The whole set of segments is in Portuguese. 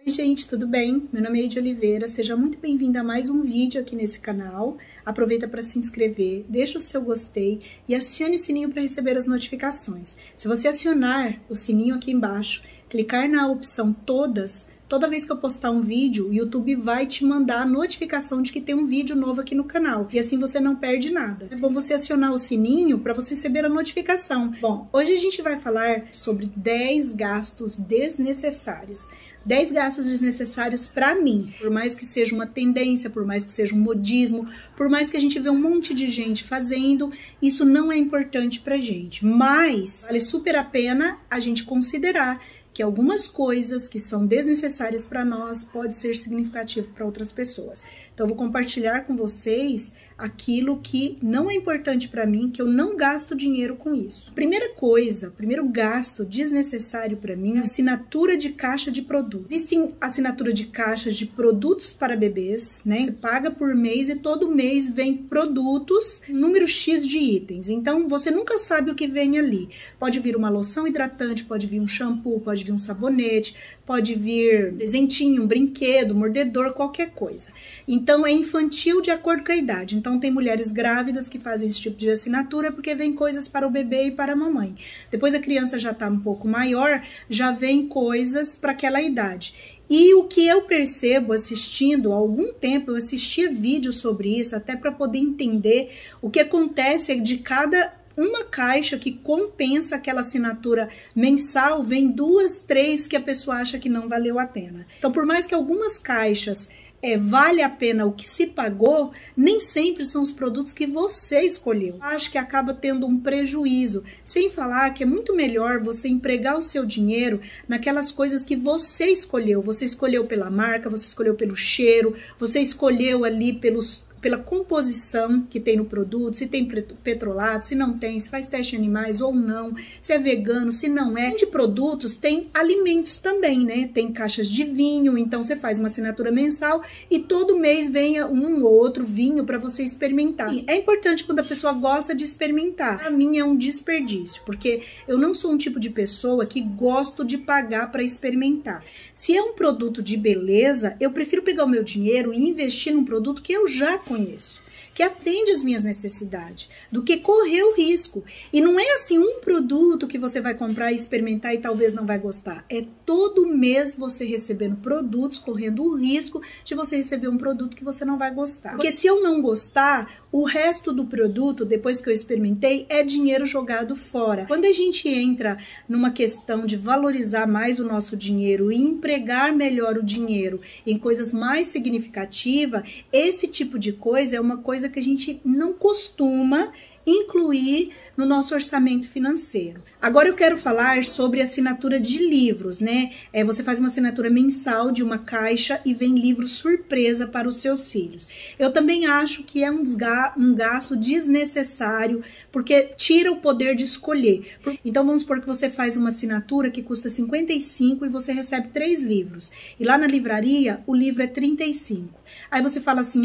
Oi gente, tudo bem? Meu nome é Eide Oliveira, seja muito bem-vinda a mais um vídeo aqui nesse canal. Aproveita para se inscrever, deixa o seu gostei e acione o sininho para receber as notificações. Se você acionar o sininho aqui embaixo, clicar na opção todas, toda vez que eu postar um vídeo, o YouTube vai te mandar a notificação de que tem um vídeo novo aqui no canal. E assim você não perde nada. É bom você acionar o sininho para você receber a notificação. Bom, hoje a gente vai falar sobre 10 gastos desnecessários. 10 gastos desnecessários para mim. Por mais que seja uma tendência, por mais que seja um modismo, por mais que a gente vê um monte de gente fazendo, isso não é importante pra gente. Mas vale super a pena a gente considerar que algumas coisas que são desnecessárias para nós pode ser significativo para outras pessoas. Então, eu vou compartilhar com vocês aquilo que não é importante para mim, que eu não gasto dinheiro com isso. Primeira coisa, primeiro gasto desnecessário para mim, assinatura de caixa de produtos. Existem assinatura de caixas de produtos para bebês, né? Você paga por mês e todo mês vem produtos, número X de itens. Então, você nunca sabe o que vem ali. Pode vir uma loção hidratante, pode vir um shampoo, pode vir um sabonete, pode vir um presentinho, um brinquedo, um mordedor, qualquer coisa. Então, é infantil de acordo com a idade. Então, tem mulheres grávidas que fazem esse tipo de assinatura porque vem coisas para o bebê e para a mamãe. Depois a criança já está um pouco maior, já vem coisas para aquela idade. E o que eu percebo assistindo, há algum tempo eu assistia vídeos sobre isso, até para poder entender o que acontece de cada uma caixa que compensa aquela assinatura mensal, vem 2, 3 que a pessoa acha que não valeu a pena. Então, por mais que algumas caixas vale a pena o que se pagou, nem sempre são os produtos que você escolheu. Acho que acaba tendo um prejuízo, sem falar que é muito melhor você empregar o seu dinheiro naquelas coisas que você escolheu. Você escolheu pela marca, você escolheu pelo cheiro, você escolheu ali pela composição que tem no produto, se tem petrolato, se não tem, se faz teste em animais ou não, se é vegano, se não é. De produtos tem alimentos também, né? Tem caixas de vinho, então você faz uma assinatura mensal e todo mês venha um ou outro vinho para você experimentar. Sim, é importante quando a pessoa gosta de experimentar. Para mim é um desperdício, porque eu não sou um tipo de pessoa que gosto de pagar para experimentar. Se é um produto de beleza, eu prefiro pegar o meu dinheiro e investir num produto que eu já conheço, que atende às minhas necessidades, do que correr o risco. E não é assim um produto que você vai comprar e experimentar e talvez não vai gostar. É todo mês você recebendo produtos, correndo o risco de você receber um produto que você não vai gostar. Porque se eu não gostar, o resto do produto, depois que eu experimentei, é dinheiro jogado fora. Quando a gente entra numa questão de valorizar mais o nosso dinheiro e empregar melhor o dinheiro em coisas mais significativas, esse tipo de coisa é uma coisa que a gente não costuma incluir no nosso orçamento financeiro. Agora eu quero falar sobre assinatura de livros, né? Você faz uma assinatura mensal de uma caixa e vem livro surpresa para os seus filhos. Eu também acho que é um gasto desnecessário, porque tira o poder de escolher. Então vamos supor que você faz uma assinatura que custa 55 e você recebe 3 livros. E lá na livraria o livro é 35. Aí você fala assim,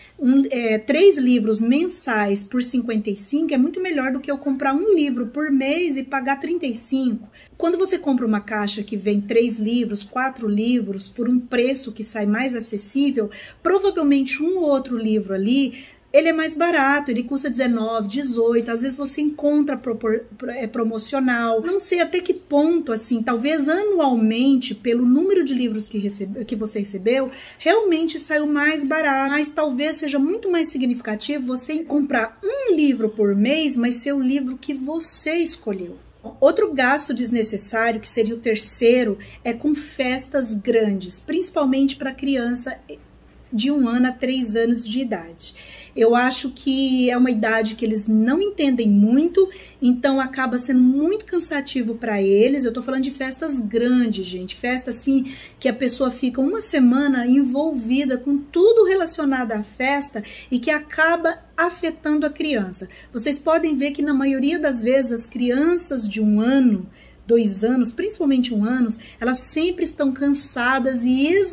3 livros mensais por 55 é muito melhor do que eu comprar um livro por mês e pagar 35. Quando você compra uma caixa que vem 3 livros, 4 livros, por um preço que sai mais acessível, provavelmente um ou outro livro ali, ele é mais barato, ele custa 19, 18, às vezes você encontra promocional. Não sei até que ponto, assim, talvez anualmente, pelo número de livros que você recebeu, realmente saiu mais barato. Mas talvez seja muito mais significativo você comprar um livro por mês, mas ser o livro que você escolheu. Outro gasto desnecessário, que seria o terceiro, é com festas grandes, principalmente para criança de 1 ano a 3 anos de idade. Eu acho que é uma idade que eles não entendem muito, então acaba sendo muito cansativo para eles. Eu tô falando de festas grandes, gente, festa assim que a pessoa fica uma semana envolvida com tudo relacionado à festa e que acaba afetando a criança. Vocês podem ver que na maioria das vezes as crianças de 1 ano, 2 anos, principalmente 1 ano, elas sempre estão cansadas e esgotadas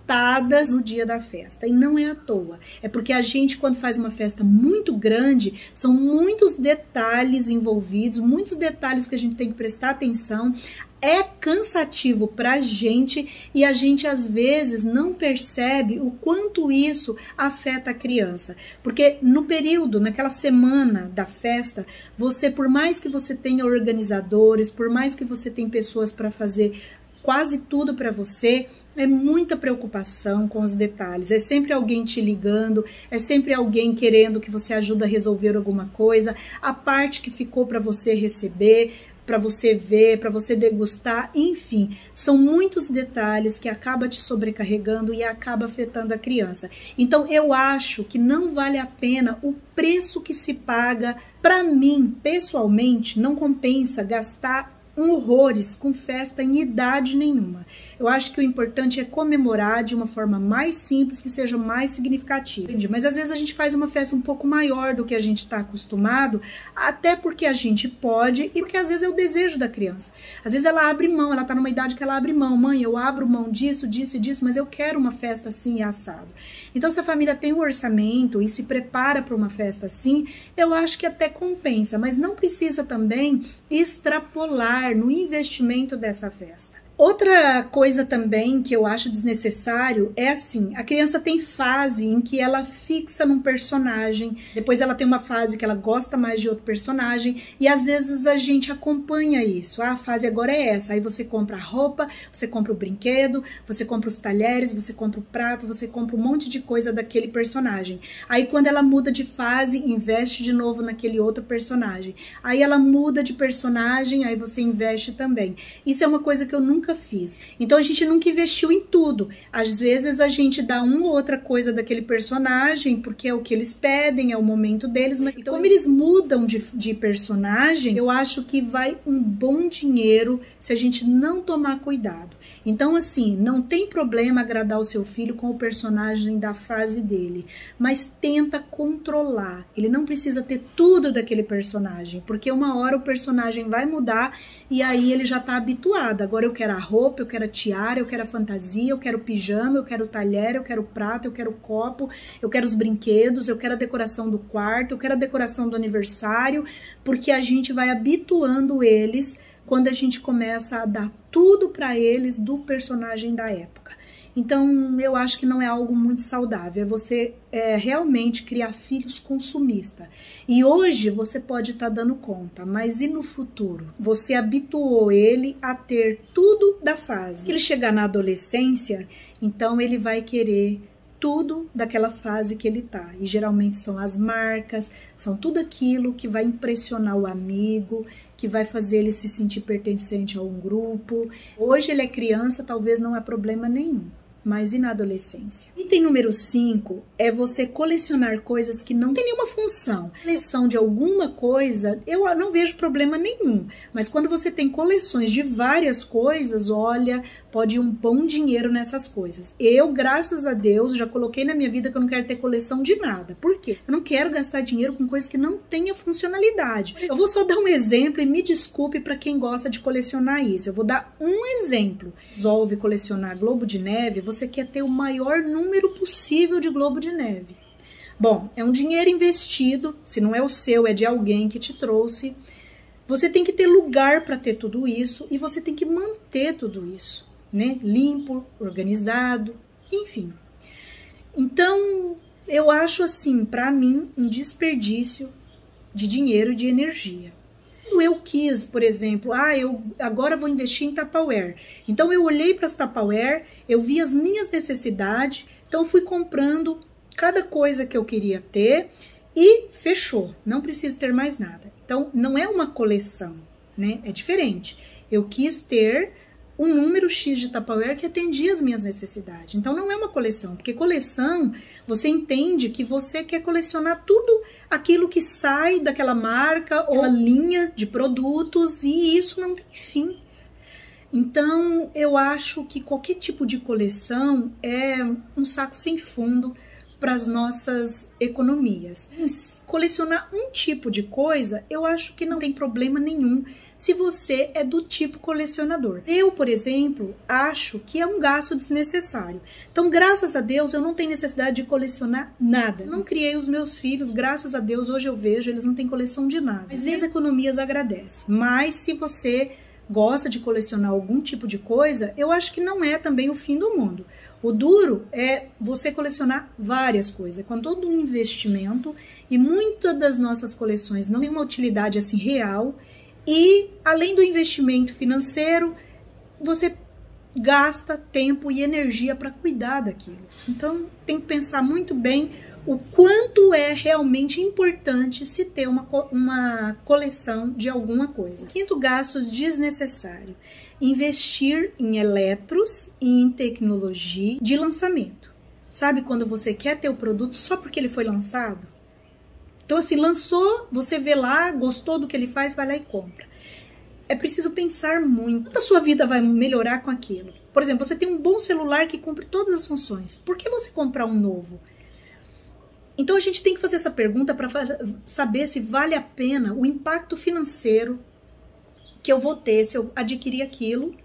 lotadas no dia da festa. E não é à toa. É porque a gente, quando faz uma festa muito grande, são muitos detalhes envolvidos, muitos detalhes que a gente tem que prestar atenção. É cansativo pra gente e a gente às vezes não percebe o quanto isso afeta a criança. Porque no período, naquela semana da festa, você, por mais que você tenha organizadores, por mais que você tenha pessoas para fazer quase tudo para você, é muita preocupação com os detalhes, é sempre alguém te ligando, é sempre alguém querendo que você ajude a resolver alguma coisa, a parte que ficou para você receber, para você ver, para você degustar, enfim, são muitos detalhes que acaba te sobrecarregando e acaba afetando a criança. Então eu acho que não vale a pena o preço que se paga. Para mim, pessoalmente, não compensa gastar horrores com festa em idade nenhuma. Eu acho que o importante é comemorar de uma forma mais simples, que seja mais significativa. Mas às vezes a gente faz uma festa um pouco maior do que a gente está acostumado, até porque a gente pode e porque às vezes é o desejo da criança. Às vezes ela abre mão, ela está numa idade que ela abre mão. Mãe, eu abro mão disso, disso e disso, mas eu quero uma festa assim e assado. Então se a família tem um orçamento e se prepara para uma festa assim, eu acho que até compensa, mas não precisa também extrapolar no investimento dessa festa. Outra coisa também que eu acho desnecessário é assim, a criança tem fase em que ela fixa num personagem, depois ela tem uma fase que ela gosta mais de outro personagem e às vezes a gente acompanha isso, a fase agora é essa, aí você compra a roupa, você compra o brinquedo, você compra os talheres, você compra o prato, você compra um monte de coisa daquele personagem. Aí quando ela muda de fase, investe de novo naquele outro personagem. Aí ela muda de personagem, aí você investe também. Isso é uma coisa que eu nunca fiz. Então a gente nunca investiu em tudo. Às vezes a gente dá uma ou outra coisa daquele personagem porque é o que eles pedem, é o momento deles, mas então, como eles mudam de personagem, eu acho que vai um bom dinheiro se a gente não tomar cuidado. Então assim, não tem problema agradar o seu filho com o personagem da fase dele, mas tenta controlar. Ele não precisa ter tudo daquele personagem, porque uma hora o personagem vai mudar e aí ele já tá habituado. Agora eu quero a roupa, eu quero a tiara, eu quero a fantasia, eu quero o pijama, eu quero o talher, eu quero o prato, eu quero o copo, eu quero os brinquedos, eu quero a decoração do quarto, eu quero a decoração do aniversário, porque a gente vai habituando eles quando a gente começa a dar tudo para eles do personagem da época. Então, eu acho que não é algo muito saudável, é você realmente criar filhos consumistas. E hoje você pode estar dando conta, mas e no futuro? Você habituou ele a ter tudo da fase. Se ele chegar na adolescência, então ele vai querer tudo daquela fase que ele tá. E geralmente são as marcas, são tudo aquilo que vai impressionar o amigo, que vai fazer ele se sentir pertencente a um grupo. Hoje ele é criança, talvez não há problema nenhum. Mas e na adolescência? Item número 5 é você colecionar coisas que não tem nenhuma função. Coleção de alguma coisa, eu não vejo problema nenhum. Mas quando você tem coleções de várias coisas, olha, pode ir um bom dinheiro nessas coisas. Eu, graças a Deus, já coloquei na minha vida que eu não quero ter coleção de nada. Por quê? Eu não quero gastar dinheiro com coisas que não tenham funcionalidade. Eu vou só dar um exemplo e me desculpe para quem gosta de colecionar isso. Eu vou dar um exemplo. Resolve colecionar globo de neve, você quer ter o maior número possível de globo de neve. Bom, é um dinheiro investido, se não é o seu, é de alguém que te trouxe. Você tem que ter lugar para ter tudo isso e você tem que manter tudo isso, né? Limpo, organizado, enfim. Então, eu acho assim, para mim, um desperdício de dinheiro e de energia. Quando eu quis, por exemplo, eu agora vou investir em Tupperware. Então eu olhei para as Tupperware, eu vi as minhas necessidades, então fui comprando cada coisa que eu queria ter e fechou, não preciso ter mais nada. Então não é uma coleção, né? É diferente. Eu quis ter um número X de Tupperware que atendia as minhas necessidades. Então não é uma coleção, porque coleção, você entende que você quer colecionar tudo aquilo que sai daquela marca ou linha de produtos e isso não tem fim. Então eu acho que qualquer tipo de coleção é um saco sem fundo para as nossas economias. Colecionar um tipo de coisa, eu acho que não tem problema nenhum se você é do tipo colecionador. Eu, por exemplo, acho que é um gasto desnecessário. Então, graças a Deus, eu não tenho necessidade de colecionar nada. Eu não criei os meus filhos, graças a Deus, hoje eu vejo, eles não têm coleção de nada. Mas as economias agradecem. Mas se você gosta de colecionar algum tipo de coisa, eu acho que não é também o fim do mundo. O duro é você colecionar várias coisas, com todo um investimento, e muitas das nossas coleções não tem uma utilidade assim real, e além do investimento financeiro, você gasta tempo e energia para cuidar daquilo. Então tem que pensar muito bem o quanto é realmente importante se ter uma coleção de alguma coisa. Quinto, gastos desnecessários. Investir em eletros e em tecnologia de lançamento. Sabe quando você quer ter o produto só porque ele foi lançado? Então assim, lançou, você vê lá, gostou do que ele faz, vai lá e compra. É preciso pensar muito. Quanto a sua vida vai melhorar com aquilo? Por exemplo, você tem um bom celular que cumpre todas as funções. Por que você comprar um novo? Então a gente tem que fazer essa pergunta para saber se vale a pena o impacto financeiro que eu vou ter se eu adquirir aquilo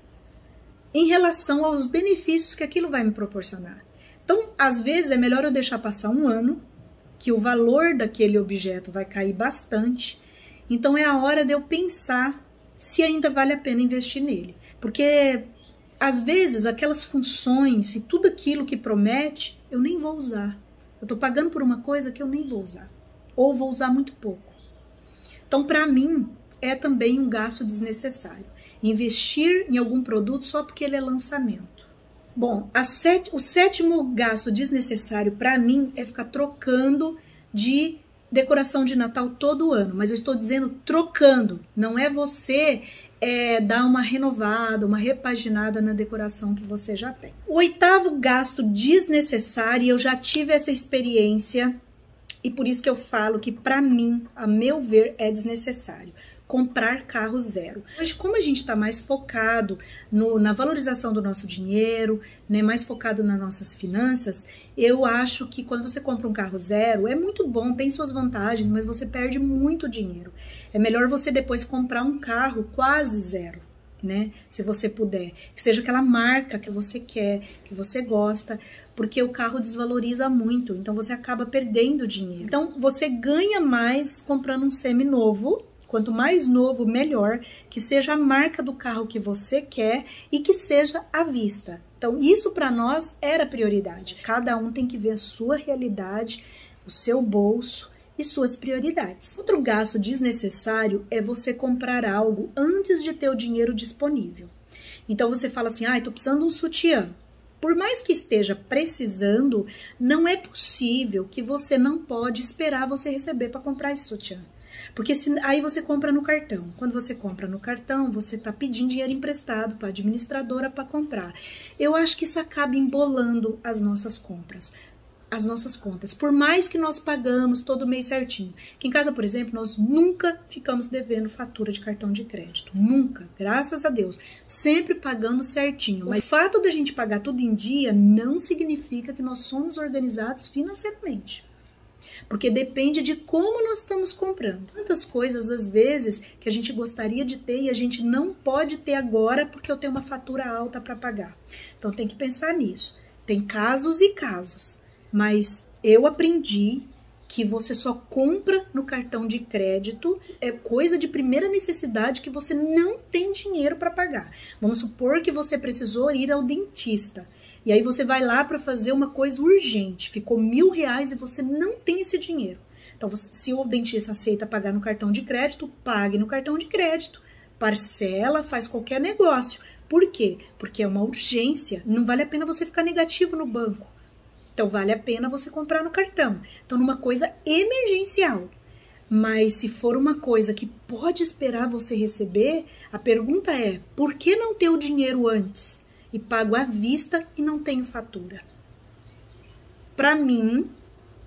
em relação aos benefícios que aquilo vai me proporcionar. Então, às vezes é melhor eu deixar passar um ano, que o valor daquele objeto vai cair bastante. Então é a hora de eu pensar se ainda vale a pena investir nele. Porque às vezes aquelas funções e tudo aquilo que promete, eu nem vou usar. Eu tô pagando por uma coisa que eu nem vou usar. Ou vou usar muito pouco. Então, para mim, é também um gasto desnecessário. Investir em algum produto só porque ele é lançamento. Bom, o sétimo gasto desnecessário para mim é ficar trocando de decoração de Natal todo ano. Mas eu estou dizendo trocando. Não é você dar uma renovada, uma repaginada na decoração que você já tem. O oitavo gasto desnecessário, eu já tive essa experiência e por isso que eu falo que para mim, a meu ver, é desnecessário. Comprar carro zero. Hoje, como a gente está mais focado na valorização do nosso dinheiro, né, mais focado nas nossas finanças, eu acho que quando você compra um carro zero, é muito bom, tem suas vantagens, mas você perde muito dinheiro. É melhor você depois comprar um carro quase zero, né, se você puder. Que seja aquela marca que você quer, que você gosta, porque o carro desvaloriza muito, então você acaba perdendo dinheiro. Então, você ganha mais comprando um semi-novo. Quanto mais novo, melhor, que seja a marca do carro que você quer e que seja à vista. Então, isso para nós era prioridade. Cada um tem que ver a sua realidade, o seu bolso e suas prioridades. Outro gasto desnecessário é você comprar algo antes de ter o dinheiro disponível. Então, você fala assim, tô precisando de um sutiã. Por mais que esteja precisando, não é possível que você não pode esperar você receber para comprar esse sutiã. Porque aí você compra no cartão. Quando você compra no cartão, você está pedindo dinheiro emprestado para a administradora para comprar. Eu acho que isso acaba embolando as nossas compras, as nossas contas. Por mais que nós pagamos todo mês certinho. Aqui em casa, por exemplo, nós nunca ficamos devendo fatura de cartão de crédito. Nunca, graças a Deus. Sempre pagamos certinho. Mas o fato da gente pagar tudo em dia não significa que nós somos organizados financeiramente. Porque depende de como nós estamos comprando. Tantas coisas, às vezes, que a gente gostaria de ter e a gente não pode ter agora porque eu tenho uma fatura alta para pagar. Então, tem que pensar nisso. Tem casos e casos, mas eu aprendi que você só compra no cartão de crédito, é coisa de primeira necessidade que você não tem dinheiro para pagar. Vamos supor que você precisou ir ao dentista. E aí você vai lá para fazer uma coisa urgente, ficou R$1.000 e você não tem esse dinheiro. Então, se o dentista aceita pagar no cartão de crédito, pague no cartão de crédito. Parcela, faz qualquer negócio. Por quê? Porque é uma urgência, não vale a pena você ficar negativo no banco. Então, vale a pena você comprar no cartão. Então, numa coisa emergencial. Mas se for uma coisa que pode esperar você receber, a pergunta é, por que não ter o dinheiro antes? E pago à vista e não tenho fatura. Para mim,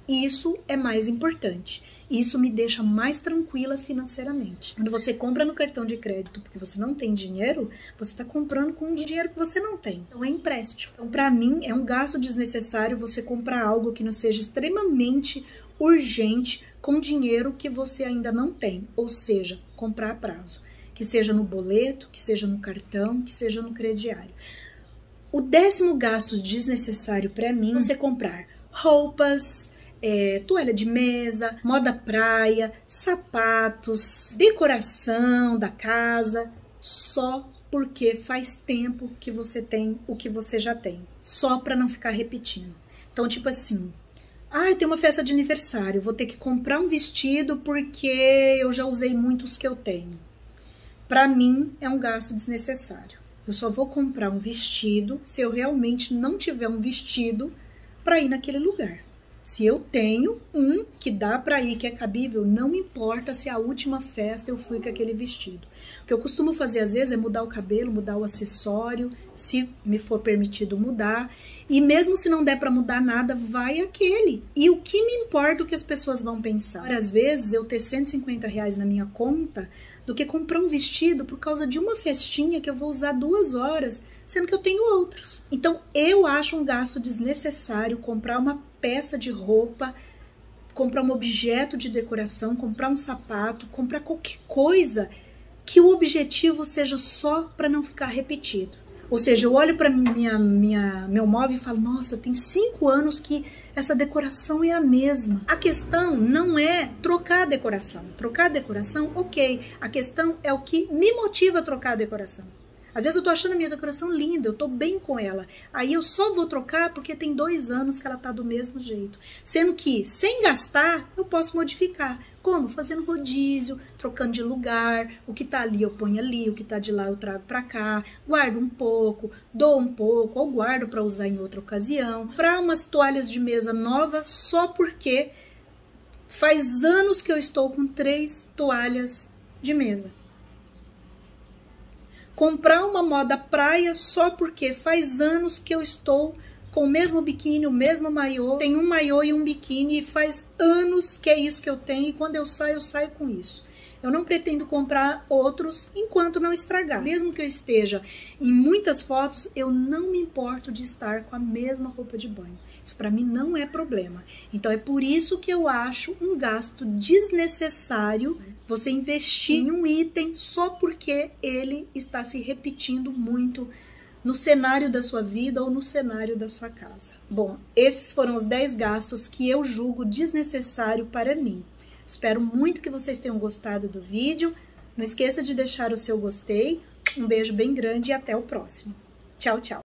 Isso é mais importante. Isso me deixa mais tranquila financeiramente. Quando você compra no cartão de crédito porque você não tem dinheiro, você está comprando com dinheiro que você não tem. Então é empréstimo. Então, para mim, é um gasto desnecessário você comprar algo que não seja extremamente urgente com dinheiro que você ainda não tem. Ou seja, comprar a prazo. Que seja no boleto, que seja no cartão, que seja no crediário. O 10º gasto desnecessário para mim é você comprar roupas, toalha de mesa, moda praia, sapatos, decoração da casa, só porque faz tempo que você tem o que você já tem, só para não ficar repetindo. Então, tipo assim, eu tenho uma festa de aniversário, vou ter que comprar um vestido porque eu já usei muitos que eu tenho. Para mim, é um gasto desnecessário. Eu só vou comprar um vestido se eu realmente não tiver um vestido para ir naquele lugar. Se eu tenho um que dá para ir, que é cabível, não me importa se a última festa eu fui com aquele vestido. O que eu costumo fazer às vezes é mudar o cabelo, mudar o acessório, se me for permitido mudar. E mesmo se não der para mudar nada, vai aquele. E o que me importa o que as pessoas vão pensar? Às vezes eu ter R$150 na minha conta do que comprar um vestido por causa de uma festinha que eu vou usar 2 horas, sendo que eu tenho outros. Então, eu acho um gasto desnecessário comprar uma peça de roupa, comprar um objeto de decoração, comprar um sapato, comprar qualquer coisa que o objetivo seja só para não ficar repetido. Ou seja, eu olho para meu móvel e falo, nossa, tem 5 anos que essa decoração é a mesma. A questão não é trocar a decoração. Trocar a decoração, ok. A questão é o que me motiva a trocar a decoração. Às vezes eu tô achando a minha decoração linda, eu tô bem com ela. Aí eu só vou trocar porque tem 2 anos que ela tá do mesmo jeito. Sendo que, sem gastar, eu posso modificar. Como? Fazendo rodízio, trocando de lugar. O que tá ali eu ponho ali, o que tá de lá eu trago pra cá. Guardo um pouco, dou um pouco, ou guardo pra usar em outra ocasião. Para umas toalhas de mesa nova só porque faz anos que eu estou com 3 toalhas de mesa. Comprar uma moda praia só porque faz anos que eu estou com o mesmo biquíni, o mesmo maiô. Tem um maiô e um biquíni e faz anos que é isso que eu tenho e quando eu saio com isso. Eu não pretendo comprar outros enquanto não estragar. Mesmo que eu esteja em muitas fotos, eu não me importo de estar com a mesma roupa de banho. Isso para mim não é problema. Então é por isso que eu acho um gasto desnecessário você investir em um item só porque ele está se repetindo muito no cenário da sua vida ou no cenário da sua casa. Bom, esses foram os 10 gastos que eu julgo desnecessário para mim. Espero muito que vocês tenham gostado do vídeo. Não esqueça de deixar o seu gostei. Um beijo bem grande e até o próximo. Tchau, tchau!